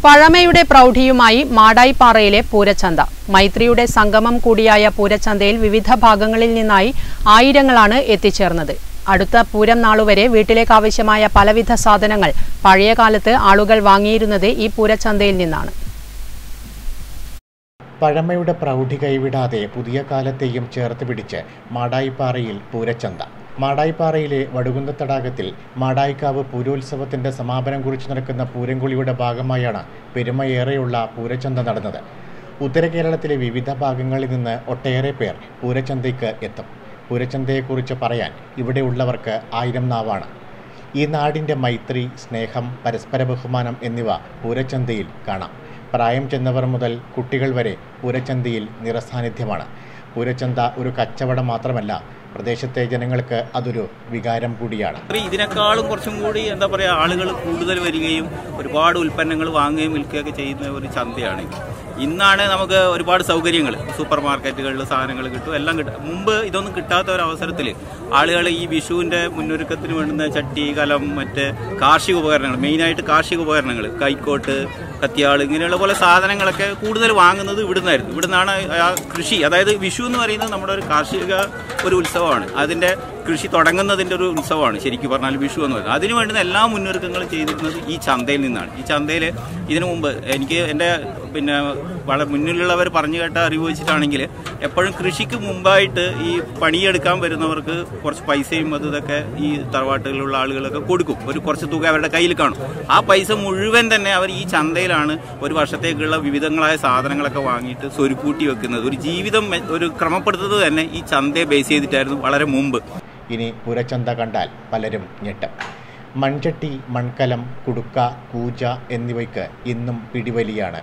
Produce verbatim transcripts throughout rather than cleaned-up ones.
പഴമയുടെ പ്രൗഢിയുമായി മാടായിപ്പാറയിലെ പൂരച്ചന്ത. മൈത്രിയുടെ സംഗമം കൂടിയായ പൂരച്ചന്തയിൽ വിവിധ ഭാഗങ്ങളിൽ നിന്നായി ആയിരങ്ങളാണ് എത്തിച്ചേർന്നത്. അടുത്ത പൂരം നാളുവരെ വീട്ടിലേക്ക് ആവശ്യമായ പലവിധ സാധനങ്ങൾ പഴയ കാലത്ത് ആളുകൾ വാങ്ങിയിരുന്നത് ഈ പൂരച്ചന്തയിൽ നിന്നാണ്. പഴമയുടെ പ്രൗഢി കൈവിടാതെ പുതിയ കാലത്തെയും ചേർത്ത് പിടിച്ച് മാടായിപ്പാറയിൽ പൂരച്ചന്ത. മാടായിപ്പാറയിലെ വടുകുന്ന തടാകത്തിൽ മാടായിക്കാവ് പൂരോത്സവത്തിന്റെ സമാപനം കുറിച്ച് നടക്കുന്ന പൂരംകുളിയുടെ ഭാഗമായാണ് പെരുമയേറെയുള്ള പൂരച്ചന്ത നടന്നത്. ഉത്തര കേരളത്തിലെ വിവിധ ഭാഗങ്ങളിൽ നിന്ന് ഒട്ടേറെ പേർ പൂരച്ചന്തയ്ക്ക് എത്തും. പൂരച്ചന്തയെക്കുറിച്ച് പറയാൻ ഇവിടെയുള്ളവർക്ക് ആയിരം നാവാണ്. ഈ നാടിൻ്റെ മൈത്രി, സ്നേഹം, പരസ്പര ബഹുമാനം എന്നിവ പൂരച്ചന്തയിൽ കാണാം. പ്രായം ചെന്നവർ മുതൽ കുട്ടികൾ വരെ പൂരച്ചന്തയിൽ നിറസാന്നിധ്യമാണ്. പൂരച്ചന്ത ഒരു കച്ചവടം മാത്രമല്ല, പ്രദേശത്തെ ജനങ്ങൾക്ക് അതൊരു വികാരം കൂടിയാണ്. ഇതിനേക്കാളും കുറച്ചും കൂടി എന്താ പറയുക, ആളുകൾ കൂടുതൽ വരികയും ഒരുപാട് ഉൽപ്പന്നങ്ങൾ വാങ്ങുകയും വിൽക്കുകയൊക്കെ ചെയ്യുന്ന ഒരു ചന്തയാണ്. ഇന്നാണ് നമുക്ക് ഒരുപാട് സൗകര്യങ്ങൾ, സൂപ്പർ മാർക്കറ്റുകളിൽ സാധനങ്ങൾ കിട്ടും, എല്ലാം കിട്ടും. മുമ്പ് ഇതൊന്നും കിട്ടാത്ത ഒരു അവസരത്തിൽ ആളുകൾ ഈ വിഷുവിൻ്റെ മുന്നൊരുക്കത്തിന് വേണ്ടുന്ന ചട്ടി, കലം, മറ്റ് കാർഷിക ഉപകരണങ്ങൾ, മെയിനായിട്ട് കാർഷിക ഉപകരണങ്ങൾ, കൈക്കോട്ട്, കത്തിയാൾ, ഇങ്ങനെയുള്ള പോലെ സാധനങ്ങളൊക്കെ കൂടുതൽ വാങ്ങുന്നത് ഇവിടുന്നായിരുന്നു. ഇവിടുന്നാണ് ആ കൃഷി, അതായത് വിഷു എന്ന് പറയുന്നത് നമ്മുടെ ഒരു കാർഷിക ഒരു ഉത്സവമാണ്. അതിൻ്റെ കൃഷി തുടങ്ങുന്നതിൻ്റെ ഒരു ഉത്സവമാണ് ശരിക്കും പറഞ്ഞാൽ വിഷു എന്ന് പറയുന്നത്. അതിന് വേണ്ടുന്ന എല്ലാ മുന്നൊരുക്കങ്ങളും ചെയ്തിരുന്നത് ഈ ചന്തയിൽ നിന്നാണ്. ഈ ചന്തയിൽ ഇതിനു മുമ്പ് എനിക്ക് എൻ്റെ പിന്നെ വളരെ മുന്നിലുള്ളവർ പറഞ്ഞു കേട്ട അറിവ് വെച്ചിട്ടാണെങ്കിൽ എപ്പോഴും കൃഷിക്ക് മുമ്പായിട്ട് ഈ പണിയെടുക്കാൻ വരുന്നവർക്ക് കുറച്ച് പൈസയും അത് ഇതൊക്കെ ഈ തറവാട്ടുകളിലുള്ള ആളുകളൊക്കെ കൊടുക്കും. ഒരു കുറച്ച് തുക അവരുടെ കയ്യിൽ കാണും. ആ പൈസ മുഴുവൻ തന്നെ അവർ ഈ ചന്തയിലാണ് ഒരു വർഷത്തേക്കുള്ള വിവിധങ്ങളായ സാധനങ്ങളൊക്കെ വാങ്ങിയിട്ട് സ്വരുക്കൂട്ടി വെക്കുന്നത്. ഒരു ജീവിതം ഒരു ക്രമപ്പെടുത്തുന്നത് തന്നെ ഈ ചന്തയെ ബേസ് ചെയ്തിട്ടായിരുന്നു വളരെ മുമ്പ്. ഇനി പൂരച്ചന്ത കണ്ടാൽ പലരും ഞെട്ടും. മൺചട്ടി, മൺകലം, കുടുക്ക, കൂജ എന്നിവയ്ക്ക് ഇന്നും പിടിവലിയാണ്.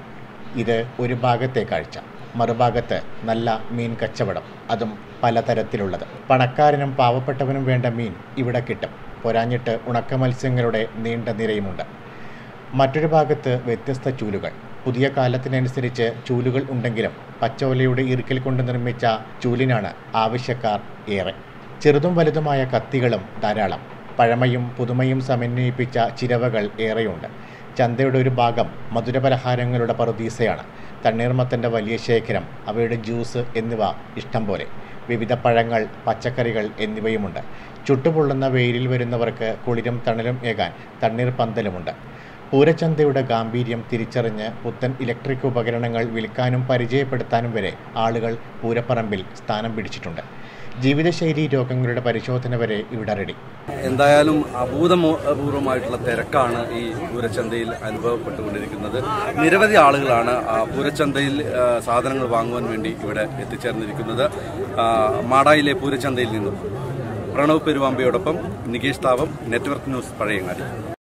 ഇത് ഒരു ഭാഗത്തെ കാഴ്ച. മറുഭാഗത്ത് നല്ല മീൻ കച്ചവടം, അതും പലതരത്തിലുള്ളത്. പണക്കാരനും പാവപ്പെട്ടവനും വേണ്ട മീൻ ഇവിടെ കിട്ടും. പോരാഞ്ഞിട്ട് ഉണക്ക മത്സ്യങ്ങളുടെ നീണ്ട നിരയുമുണ്ട്. മറ്റൊരു ഭാഗത്ത് വ്യത്യസ്ത ചൂലുകൾ. പുതിയ കാലത്തിനനുസരിച്ച് ചൂലുകൾ ഉണ്ടെങ്കിലും പച്ചോലയുടെ ഇറുക്കിൽ കൊണ്ട് നിർമ്മിച്ച ചൂലിനാണ് ആവശ്യക്കാർ ഏറെ. ചെറുതും വലുതുമായ കത്തികളും ധാരാളം. പഴമയും പുതുമയും സമന്വയിപ്പിച്ച ചിരവകൾ ഏറെയുണ്ട്. ചന്തയുടെ ഒരു ഭാഗം മധുരപലഹാരങ്ങളുടെ പറുദീസയാണ്. തണ്ണീർമത്തൻ്റെ വലിയ ശേഖരം, അവയുടെ ജ്യൂസ് എന്നിവ ഇഷ്ടം പോലെ. വിവിധ പഴങ്ങൾ, പച്ചക്കറികൾ എന്നിവയുമുണ്ട്. ചുട്ടുപൊള്ളുന്ന വെയിലിൽ വരുന്നവർക്ക് കുളിരും തണലും ഏകാൻ തണ്ണീർ പന്തലുമുണ്ട്. പൂരച്ചന്തയുടെ ഗാംഭീര്യം തിരിച്ചറിഞ്ഞ് പുത്തൻ ഇലക്ട്രിക് ഉപകരണങ്ങൾ വിൽക്കാനും പരിചയപ്പെടുത്താനും വരെ ആളുകൾ പൂരപ്പറമ്പിൽ സ്ഥാനം പിടിച്ചിട്ടുണ്ട്. ജീവിതശൈലി രോഗങ്ങളുടെ പരിശോധന വരെ ഇവിടെ റെഡി. എന്തായാലും അഭൂതപൂർവമായിട്ടുള്ള തിരക്കാണ് ഈ പൂരച്ചന്തയിൽ അനുഭവപ്പെട്ടുകൊണ്ടിരിക്കുന്നത്. നിരവധി ആളുകളാണ് പൂരച്ചന്തയിൽ സാധനങ്ങൾ വാങ്ങുവാൻ വേണ്ടി ഇവിടെ എത്തിച്ചേർന്നിരിക്കുന്നത്. മാടായിലെ പൂരച്ചന്തയിൽ നിന്നും പ്രണവ് പെരുവാമ്പയോടൊപ്പം നികേഷ് താവം, നെറ്റ്വർക്ക് ന്യൂസ്, പഴയങ്ങാടി.